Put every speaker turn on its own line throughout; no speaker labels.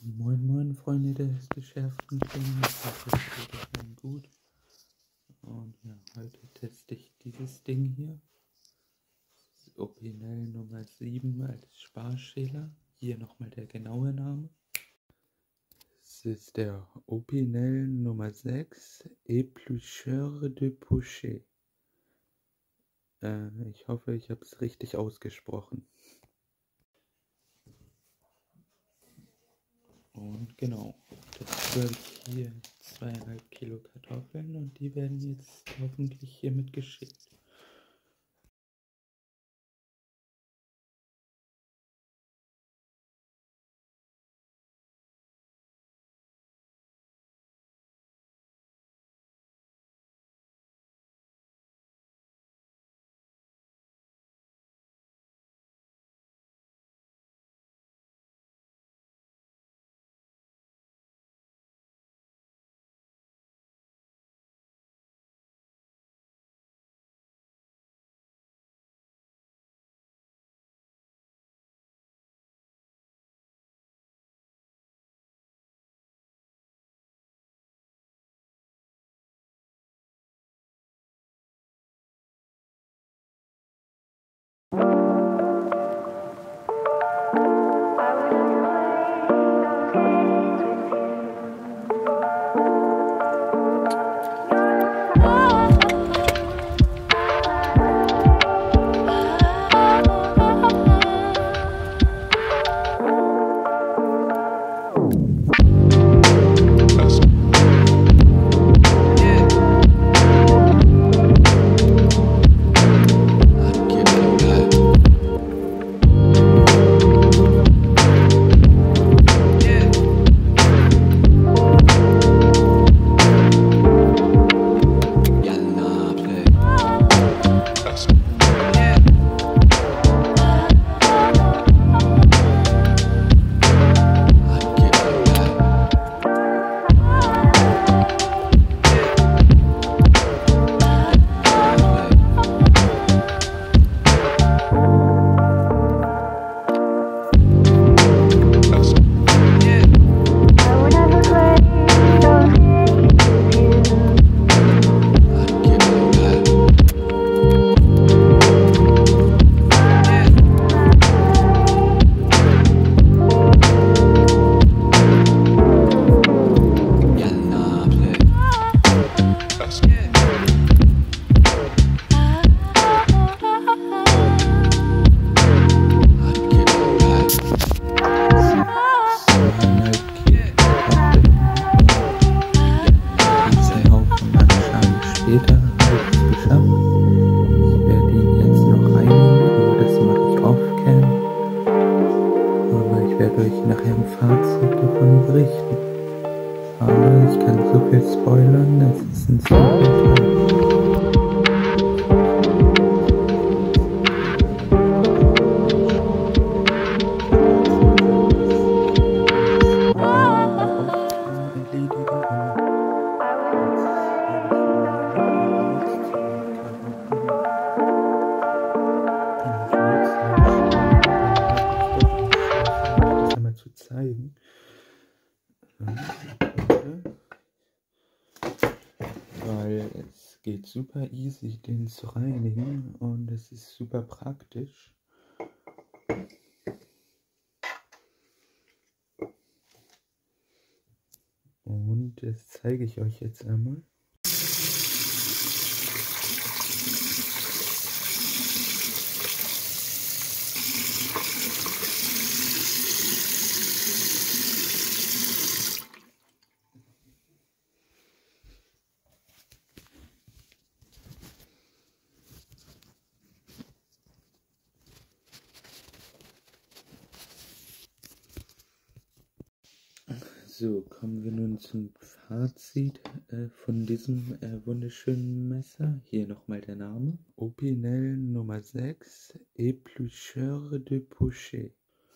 Moin Moin Freunde des geschärften Klingen, ich hoffe es geht euch gut. Und ja, heute teste ich dieses Ding hier. Das ist Opinel Nummer 7 als Sparschäler. Hier nochmal der genaue Name. Es ist der Opinel Nummer 6 Éplucheur de Pocher. Ich hoffe, ich habe es richtig ausgesprochen. Und genau, dazu habe ich hier 2,5 Kilo Kartoffeln und die werden jetzt hoffentlich hiermit geschickt. Später habe ich es geschafft. Ich werde ihn jetzt noch reinigen, aber das mache ich off-cam. Aber ich werde euch nachher ein Fazit davon berichten. Aber ich kann so viel spoilern, das ist ein super Teil. Zu zeigen, weil es geht super easy, den zu reinigen und es ist super praktisch. Und das zeige ich euch jetzt einmal. So, kommen wir nun zum Fazit von diesem wunderschönen Messer. Hier nochmal der Name. Opinel Nummer 6 Éplucheur de Pocher.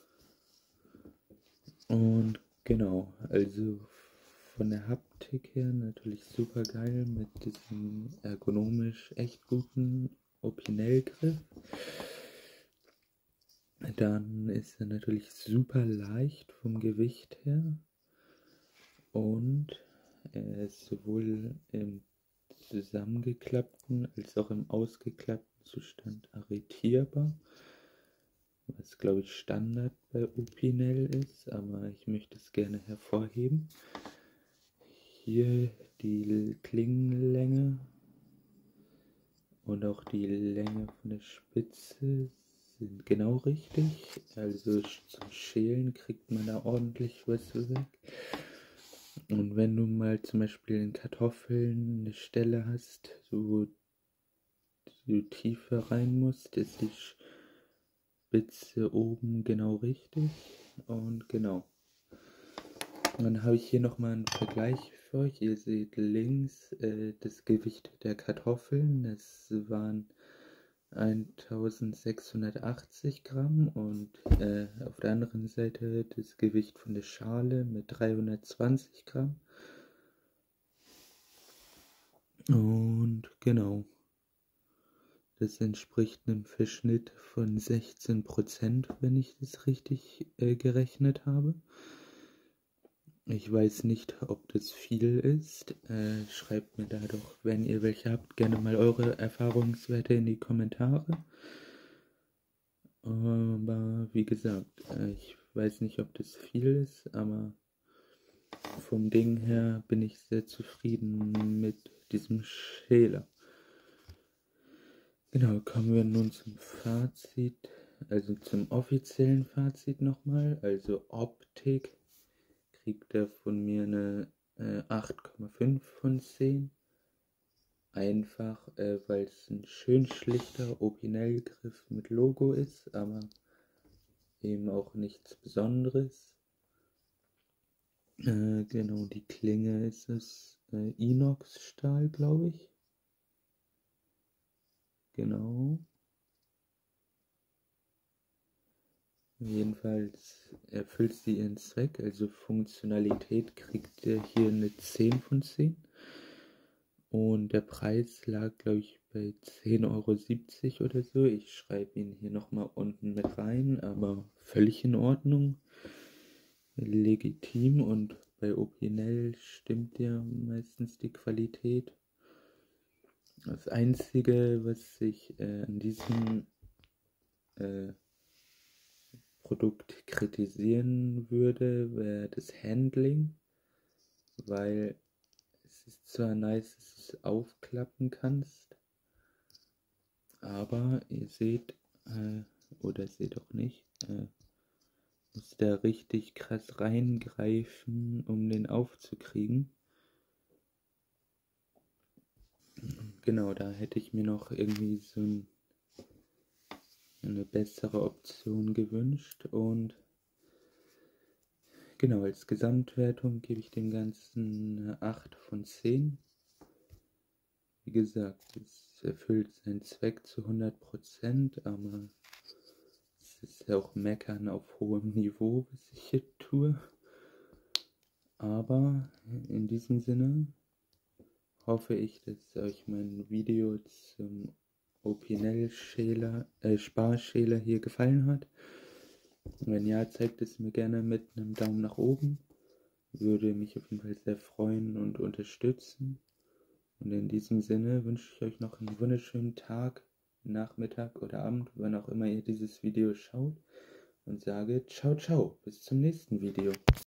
Und genau, also von der Haptik her natürlich super geil mit diesem ergonomisch echt guten Opinel-Griff. Dann ist er natürlich super leicht vom Gewicht her und er ist sowohl im zusammengeklappten als auch im ausgeklappten Zustand arretierbar, was glaube ich Standard bei Opinel ist, aber ich möchte es gerne hervorheben. Hier die Klingenlänge und auch die Länge von der Spitze sind genau richtig. Also zum Schälen kriegt man da ordentlich was weg. Und wenn du mal zum Beispiel in Kartoffeln eine Stelle hast, wo du tiefer rein musst, ist die Spitze oben genau richtig. Und genau. Und dann habe ich hier nochmal einen Vergleich für euch. Ihr seht links das Gewicht der Kartoffeln. Das waren 1680 Gramm und auf der anderen Seite das Gewicht von der Schale mit 320 Gramm. Und genau, das entspricht einem Verschnitt von 16%, wenn ich das richtig gerechnet habe. Ich weiß nicht, ob das viel ist. Schreibt mir da doch, wenn ihr welche habt, gerne mal eure Erfahrungswerte in die Kommentare. Aber wie gesagt, ich weiß nicht, ob das viel ist, aber vom Ding her bin ich sehr zufrieden mit diesem Schäler. Genau, kommen wir nun zum Fazit, also zum offiziellen Fazit nochmal. Also Optik kriegt er von mir eine 8,5 von 10. Einfach, weil es ein schön schlichter Opinel-Griff mit Logo ist, aber eben auch nichts Besonderes. Genau, die Klinge ist es Inox-Stahl, glaube ich. Genau. Jedenfalls erfüllt sie ihren Zweck, also Funktionalität kriegt er hier eine 10 von 10. Und der Preis lag, glaube ich, bei 10,70 € oder so. Ich schreibe ihn hier nochmal unten mit rein, aber völlig in Ordnung. Legitim und bei Opinel stimmt ja meistens die Qualität. Das Einzige, was ich an diesem Produkt kritisieren würde, wäre das Handling, weil es ist zwar nice, dass du es aufklappen kannst, aber ihr seht, oder seht auch nicht, muss da richtig krass reingreifen, um den aufzukriegen. Genau, da hätte ich mir noch irgendwie so eine bessere Option gewünscht. Und genau, als Gesamtwertung gebe ich dem Ganzen eine 8 von 10. Wie gesagt, es erfüllt seinen Zweck zu 100%, aber es ist ja auch Meckern auf hohem Niveau, was ich hier tue. Aber in diesem Sinne hoffe ich, dass euch mein Video zum Opinel Sparschäler hier gefallen hat. Wenn ja, zeigt es mir gerne mit einem Daumen nach oben. Würde mich auf jeden Fall sehr freuen und unterstützen. Und in diesem Sinne wünsche ich euch noch einen wunderschönen Tag, Nachmittag oder Abend, wann auch immer ihr dieses Video schaut. Und sage ciao, ciao, bis zum nächsten Video.